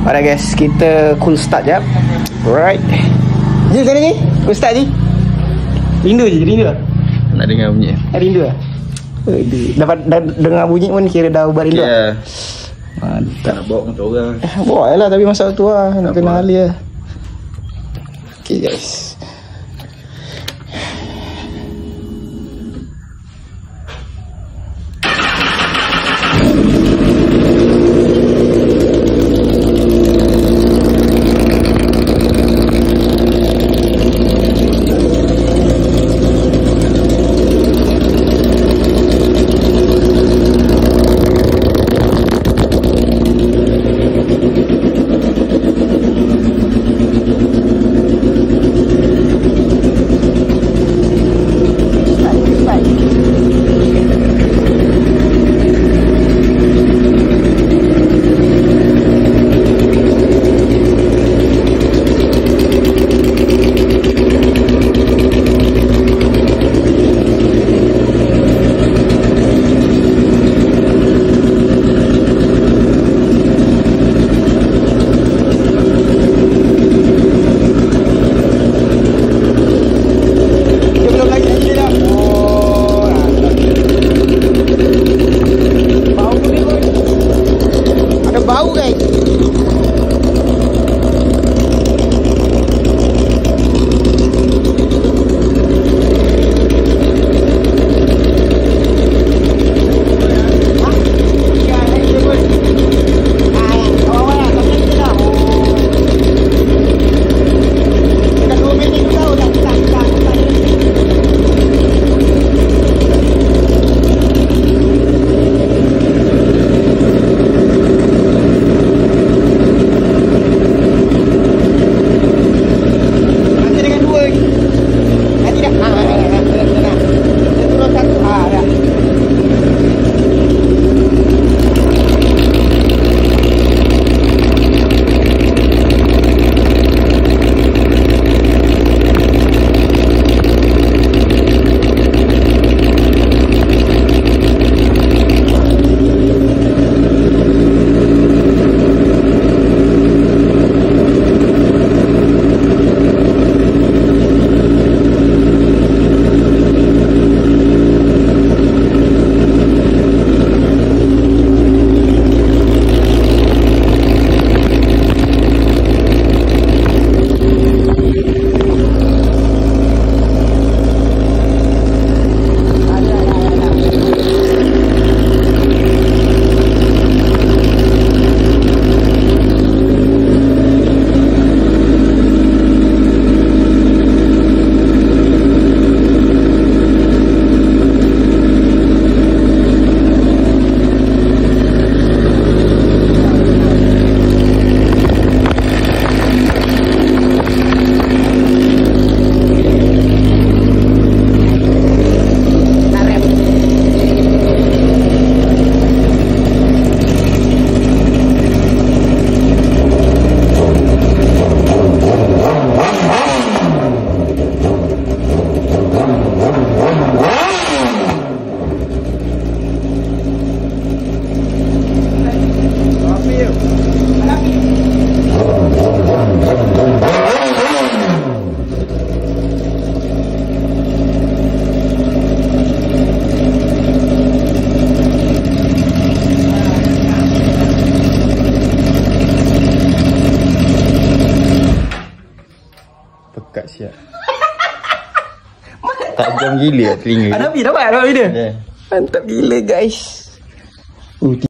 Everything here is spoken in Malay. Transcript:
Alright guys, kita cool start jap. Alright. Ni macam ni? Cool start ni? Rindu je, rindu lah. Nak dengar bunyi. Rindu lah. Dapat dengar bunyi pun kira dah ubat rindu lah. Mantap. Nak bawa motor orang. Bawa lah, tapi masalah tu lah. Nak kenal dia. Okay guys. Pekat siap. Tajam gila telinga. Ada video dapat video. Mantap gila guys.